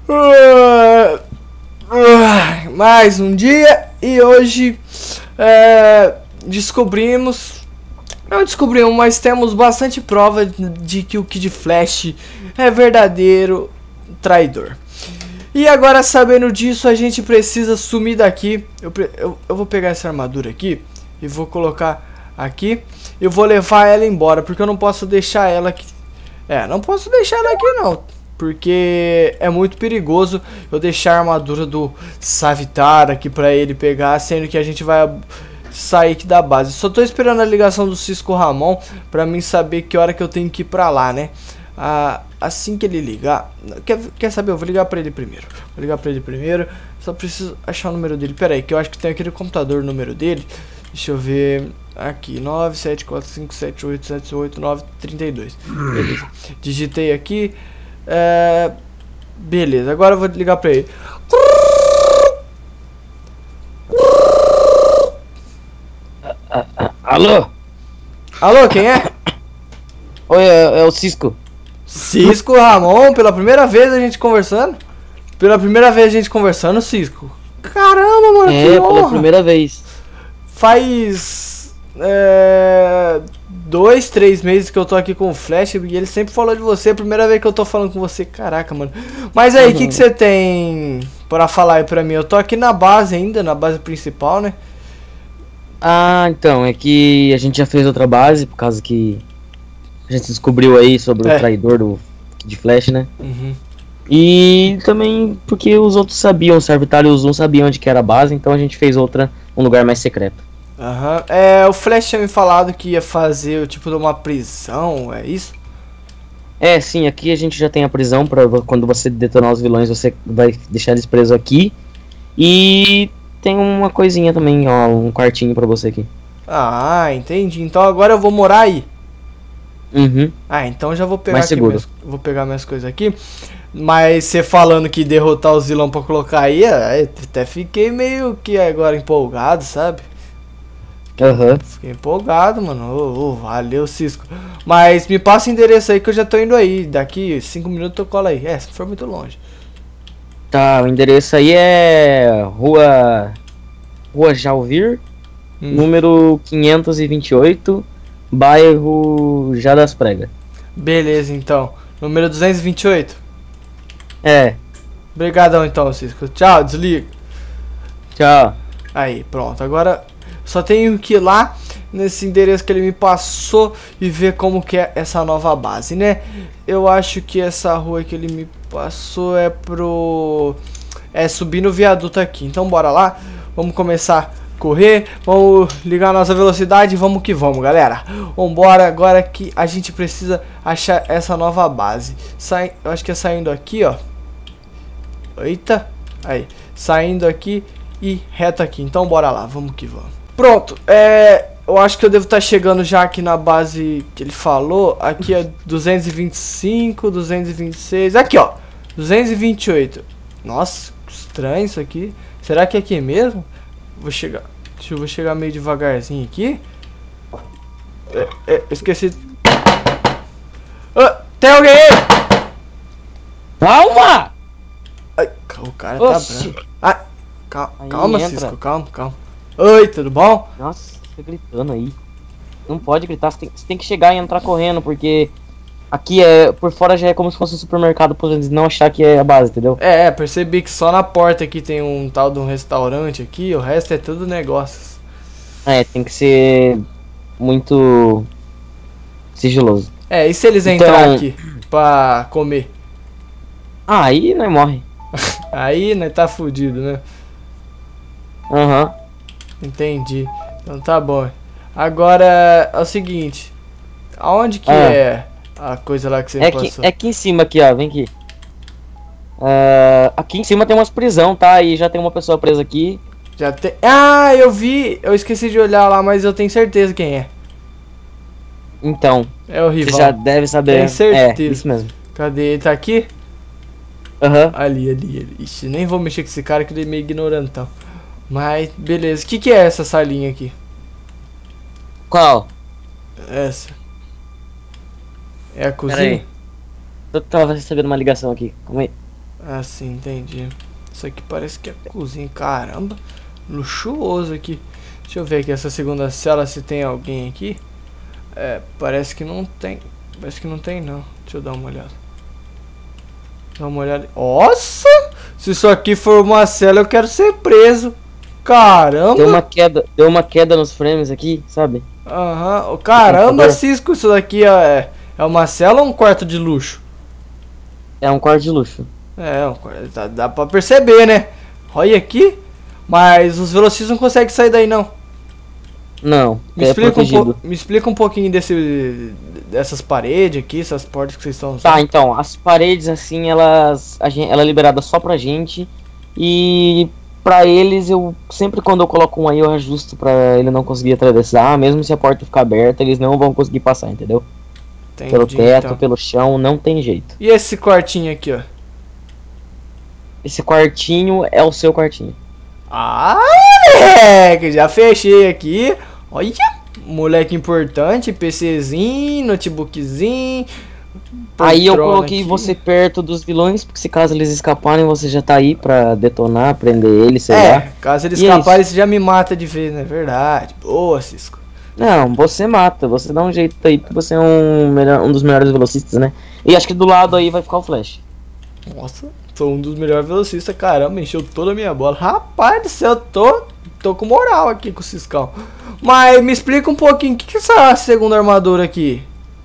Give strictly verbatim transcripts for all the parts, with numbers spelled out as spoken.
Uh, uh, mais um dia e hoje é, descobrimos, não descobrimos, mas temos bastante prova de que o Kid Flash é verdadeiro traidor. E agora, sabendo disso, a gente precisa sumir daqui. Eu, eu, eu vou pegar essa armadura aqui e vou colocar aqui. Eu vou levar ela embora, porque eu não posso deixar ela aqui. É, não posso deixar ela aqui não, porque é muito perigoso eu deixar a armadura do Savitar aqui pra ele pegar, sendo que a gente vai sair aqui da base. Só tô esperando a ligação do Cisco Ramon pra mim saber que hora que eu tenho que ir pra lá, né? Ah, assim que ele ligar, quer, quer saber? Eu vou ligar pra ele primeiro. Vou ligar pra ele primeiro. Só preciso achar o número dele. Pera aí, que eu acho que tem aquele computador, o número dele. Deixa eu ver aqui, nove sete quatro cinco sete oito sete oito nove três dois. Beleza, digitei aqui. É... Beleza, agora eu vou ligar pra ele. Alô? Alô, quem é? Oi, é, é o Cisco. Cisco Ramon, pela primeira vez a gente conversando. Pela primeira vez a gente conversando, Cisco. Caramba, mano, É, que pela honra. primeira vez. Faz é, dois, três meses que eu tô aqui com o Flash e ele sempre falou de você. Primeira vez que eu tô falando com você. Caraca, mano. Mas aí, o uhum. que que você tem pra falar aí pra mim? Eu tô aqui na base ainda, na base principal, né? Ah, então, é que a gente já fez outra base, por causa que a gente descobriu aí sobre é. o traidor do Kid Flash, né? Uhum. E também porque os outros sabiam, o Savitar e o Zoom sabiam onde que era a base, então a gente fez outra, um lugar mais secreto. Aham, uhum. É, o Flash tinha me falado que ia fazer o tipo de uma prisão, é isso? É, sim, aqui a gente já tem a prisão, pra quando você detonar os vilões você vai deixar eles presos aqui. E tem uma coisinha também, ó, um quartinho pra você aqui. Ah, entendi, então agora eu vou morar aí. Uhum. Ah, então já vou pegar mais aqui seguro. minhas, vou pegar minhas coisas aqui. Mas você falando que derrotar os vilões pra colocar aí, até fiquei meio que agora empolgado, sabe? Aham. Uhum. Fiquei empolgado, mano. Oh, oh, valeu, Cisco. Mas me passa o endereço aí que eu já tô indo aí. Daqui cinco minutos eu colo aí. É, se for muito longe. Tá, o endereço aí é Rua Rua Jalvir, hum. número quinhentos e vinte e oito, bairro Já das Pregas. Beleza, então. Número duzentos e vinte e oito? É. Obrigadão então, Cisco. Tchau, desliga. Tchau. Aí, pronto. Agora só tenho que ir lá nesse endereço que ele me passou e ver como que é essa nova base, né? Eu acho que essa rua que ele me passou é pro... é subir no viaduto aqui. Então bora lá. Vamos começar a correr. Vamos ligar a nossa velocidade e vamos que vamos, galera. Vambora agora que a gente precisa achar essa nova base. Sai... Eu acho que é saindo aqui, ó. Eita. Aí. Saindo aqui e reto aqui. Então bora lá. Vamos que vamos. Pronto, é, eu acho que eu devo estar chegando já aqui na base que ele falou. Aqui é duzentos e vinte e cinco, duzentos e vinte e seis, aqui ó, duzentos e vinte e oito. Nossa, estranho isso aqui. Será que é aqui mesmo? Vou chegar, deixa eu vou chegar meio devagarzinho aqui. É, é, esqueci. Ah, tem alguém aí? Calma! Ai, o cara Oxi. tá branco. Ah, calma, Aí calma entra. Cisco, calma, calma. Oi, tudo bom? Nossa, você gritando aí. Não pode gritar, você tem, você tem que chegar e entrar correndo, porque aqui é, por fora já é como se fosse um supermercado, pra eles não achar que é a base, entendeu? É, é, percebi que só na porta aqui tem um tal de um restaurante aqui, o resto é tudo negócios. É, tem que ser muito sigiloso. É, e se eles Então... entrarem aqui pra comer? Ah, aí nós morre. Aí, né, tá fudido, né? Aham. Uhum. Entendi. Então tá bom. Agora é o seguinte. Aonde que ah. é a coisa lá que você é me aqui, passou? É aqui em cima, aqui, ó. Vem aqui. Uh, aqui em cima tem umas prisão, tá? E já tem uma pessoa presa aqui. Já tem... Ah, eu vi. Eu esqueci de olhar lá, mas eu tenho certeza quem é. Então. É o rival. Você já deve saber. Tenho certeza. É, isso mesmo. Cadê? Ele tá aqui? Aham. Uhum. Ali, ali, ali. Ixi, nem vou mexer com esse cara que ele é meio ignorantão. Mas, beleza. O que que é essa salinha aqui? Qual? Essa. É a cozinha? Pera aí. Eu tava recebendo uma ligação aqui. Calma aí. Ah, sim, entendi. Isso aqui parece que é cozinha. Caramba, luxuoso aqui. Deixa eu ver aqui essa segunda cela se tem alguém aqui. É, parece que não tem. Parece que não tem não. Deixa eu dar uma olhada. Dá uma olhada. Nossa! Se isso aqui for uma cela, eu quero ser preso. Caramba! Deu uma queda, deu uma queda nos frames aqui, sabe? Aham. Uhum. Caramba, Cisco, isso daqui é, é uma cela ou um quarto de luxo? É um quarto de luxo. É, um quarto, dá, dá pra perceber, né? Olha aqui. Mas os velocistas não conseguem sair daí, não. Não, me, é explica protegido. um me explica um pouquinho desse, dessas paredes aqui, essas portas que vocês estão usando. Tá, então, as paredes, assim, elas... A gente, ela é liberada só pra gente. E pra eles, eu sempre quando eu coloco um aí, eu ajusto pra ele não conseguir atravessar. Mesmo se a porta ficar aberta, eles não vão conseguir passar, entendeu? Entendi, pelo teto, então. pelo chão, não tem jeito. E esse quartinho aqui, ó? Esse quartinho é o seu quartinho. Ah, moleque, já fechei aqui. Olha, moleque importante, PCzinho, notebookzinho. Aí eu coloquei aqui você perto dos vilões, porque se caso eles escaparem, você já tá aí pra detonar, prender eles, sei é, lá. caso eles e escaparem, é você já me mata de vez, não é verdade? Boa, Cisco. Não, você mata, você dá um jeito aí, porque você é um, melhor, um dos melhores velocistas, né? E acho que do lado aí vai ficar o Flash. Nossa, sou um dos melhores velocistas, caramba, encheu toda a minha bola. Rapaz do céu, eu tô, tô com moral aqui com o Ciscão. Mas me explica um pouquinho, o que, que é essa segunda armadura aqui?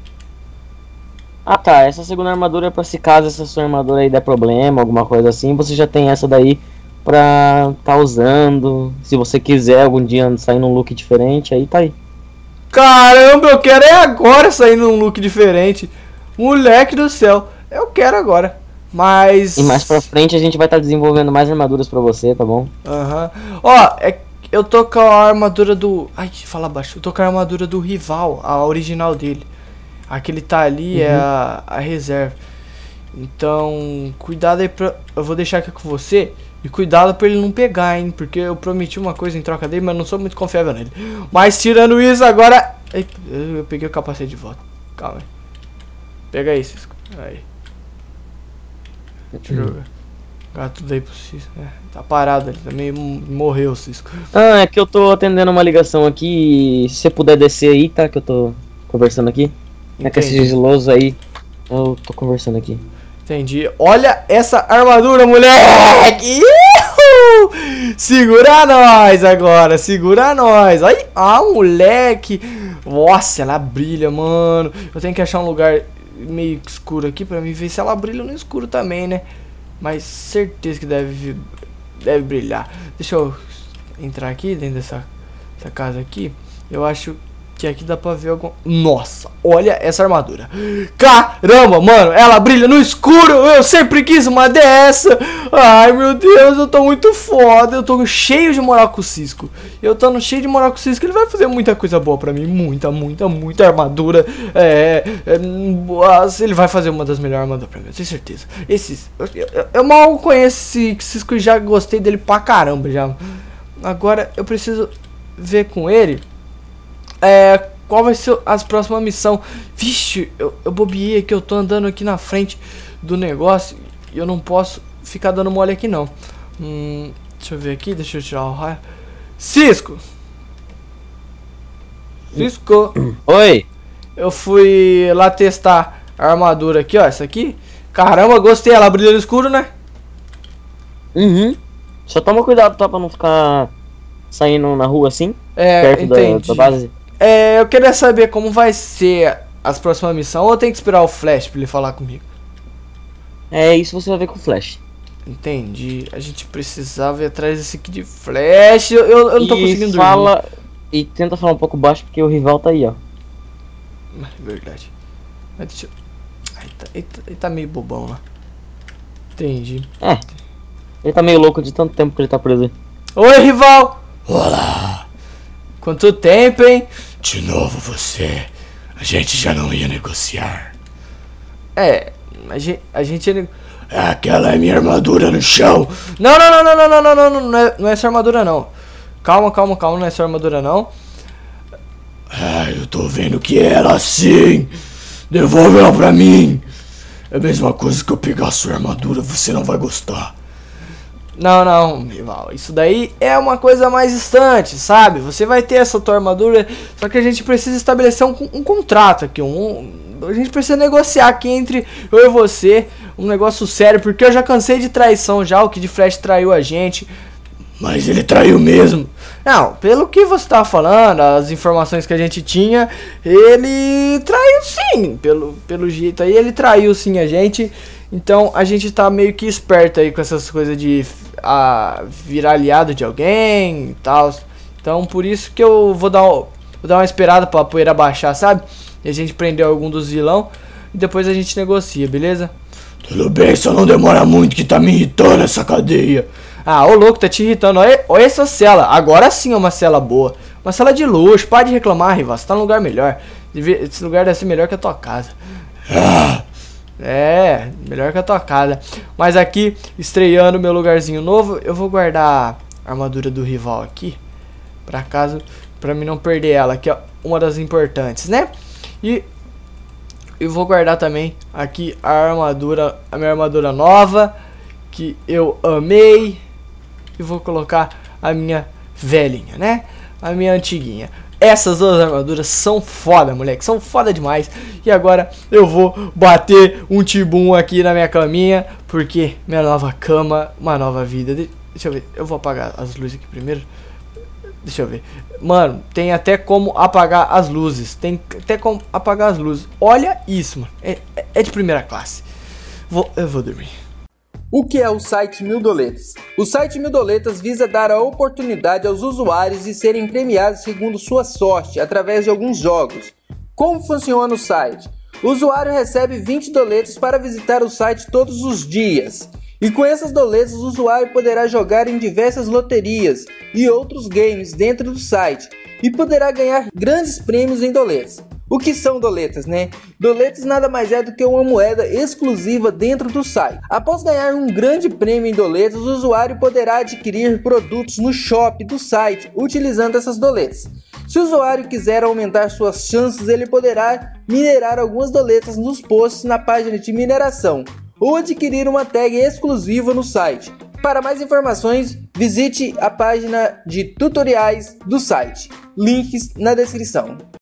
Ah tá, essa segunda armadura é pra se caso essa sua armadura aí der problema, alguma coisa assim, você já tem essa daí pra tá usando. Se você quiser algum dia sair num look diferente, aí tá aí. Caramba, eu quero é agora sair num look diferente. Moleque do céu, eu quero agora. Mas... E mais pra frente a gente vai estar tá desenvolvendo mais armaduras pra você, tá bom? Aham. Uhum. Ó, é, eu tô com a armadura do... Ai, fala baixo. Eu tô com a armadura do rival, a original dele. Aquele tá ali, uhum. é a, a reserva. Então, cuidado aí pra... Eu vou deixar aqui com você. E cuidado pra ele não pegar, hein. Porque eu prometi uma coisa em troca dele, mas não sou muito confiável nele. Mas tirando isso, agora... Eita, eu peguei o capacete de volta. Calma aí. Pega aí, Cisco. Aí. Deixa eu jogar. Jogar tudo aí pro Cisco. É, tá parado ali, também morreu o Cisco. Ah, é que eu tô atendendo uma ligação aqui. Se você puder descer aí, tá? Que eu tô conversando aqui. É que esse sigiloso aí, eu tô conversando aqui. Entendi. Olha essa armadura, moleque! Uhul! Segura nós agora, segura nós. Ai, ah, moleque. Nossa, ela brilha, mano. Eu tenho que achar um lugar meio escuro aqui pra mim ver se ela brilha no escuro também, né? Mas certeza que deve, deve brilhar. Deixa eu entrar aqui dentro dessa, dessa casa aqui. Eu acho que aqui dá pra ver algum... Nossa, olha essa armadura. Caramba, mano, ela brilha no escuro. Eu sempre quis uma dessa. Ai, meu Deus, eu tô muito foda. Eu tô cheio de moral com o Cisco. Eu tô cheio de moral com o Cisco. Ele vai fazer muita coisa boa pra mim. Muita, muita, muita armadura. É, é ele vai fazer uma das melhores armaduras pra mim, eu tenho certeza. Esses, eu, eu, eu mal conheço esse Cisco e já gostei dele pra caramba já. Agora eu preciso ver com ele É, qual vai ser as próximas missões. Vixe, eu, eu bobiei aqui, eu tô andando aqui na frente do negócio e eu não posso ficar dando mole aqui não. Hum, deixa eu ver aqui, deixa eu tirar o raio. Cisco! Cisco! Oi! Eu fui lá testar a armadura aqui, ó, essa aqui. Caramba, gostei, ela brilha no escuro, né? Uhum. Só toma cuidado, tá, pra não ficar saindo na rua assim, é, perto entendi. da, da base. É, eu queria saber como vai ser as próximas missões, ou eu tenho que esperar o Flash pra ele falar comigo? É, isso você vai ver com o Flash. Entendi, a gente precisava ir atrás desse aqui de Flash, eu, eu, eu não tô e conseguindo fala, dormir. E tenta falar um pouco baixo porque o rival tá aí, ó. Verdade. Mas deixa eu... Ai, tá, ele, tá, ele tá meio bobão lá. Entendi. É, ele tá meio louco de tanto tempo que ele tá preso aí. Oi, rival! Olá! Quanto tempo, hein? De novo você. A gente já não ia negociar. É, a gente, a gente ia... Aquela é minha armadura no chão. Não, não, não, não, não, não, não, não, não, é, não é essa armadura não. Calma, calma, calma, não é essa armadura não. Ah, eu tô vendo que é ela sim. Devolve ela pra mim. É a mesma coisa que eu pegar a sua armadura, você não vai gostar. Não, não, rival, isso daí é uma coisa mais distante, sabe? Você vai ter essa tua armadura, só que a gente precisa estabelecer um, um contrato aqui, um, a gente precisa negociar aqui entre eu e você, um negócio sério, porque eu já cansei de traição já, o Kid Flash traiu a gente. Mas ele traiu mesmo. Não, pelo que você tava falando, as informações que a gente tinha, ele traiu sim, pelo, pelo jeito aí, ele traiu sim a gente. Então a gente tá meio que esperto aí com essas coisas de a, virar aliado de alguém e tal. Então por isso que eu vou dar, vou dar uma esperada pra poeira baixar, sabe? E a gente prender algum dos vilão e depois a gente negocia, beleza? Tudo bem, só não demora muito que tá me irritando essa cadeia. Ah, ô louco, tá te irritando. Olha, olha essa cela. Agora sim é uma cela boa. Uma cela de luxo. Para de reclamar, rival. Você tá num lugar melhor. Esse lugar deve ser melhor que a tua casa. Ah. É, melhor que a tua casa. Mas aqui, estreando meu lugarzinho novo, eu vou guardar a armadura do rival aqui. Pra caso, pra mim não perder ela, que é uma das importantes, né? E eu vou guardar também aqui a armadura, a minha armadura nova, que eu amei. E vou colocar a minha velhinha, né? A minha antiguinha. Essas duas armaduras são foda, moleque. São foda demais. E agora eu vou bater um tibum aqui na minha caminha. Porque minha nova cama, uma nova vida. De Deixa eu ver. Eu vou apagar as luzes aqui primeiro. Deixa eu ver. Mano, tem até como apagar as luzes. Tem até como apagar as luzes. Olha isso, mano. É, é de primeira classe. Vou, eu vou dormir. O que é o site Mil Doletas? O site Mil Doletas visa dar a oportunidade aos usuários de serem premiados segundo sua sorte, através de alguns jogos. Como funciona o site? O usuário recebe vinte doletas para visitar o site todos os dias. E com essas doletas o usuário poderá jogar em diversas loterias e outros games dentro do site. E poderá ganhar grandes prêmios em doletas. O que são doletas, né? Doletas nada mais é do que uma moeda exclusiva dentro do site. Após ganhar um grande prêmio em doletas, o usuário poderá adquirir produtos no shop do site utilizando essas doletas. Se o usuário quiser aumentar suas chances, ele poderá minerar algumas doletas nos posts na página de mineração ou adquirir uma tag exclusiva no site. Para mais informações, visite a página de tutoriais do site. Links na descrição.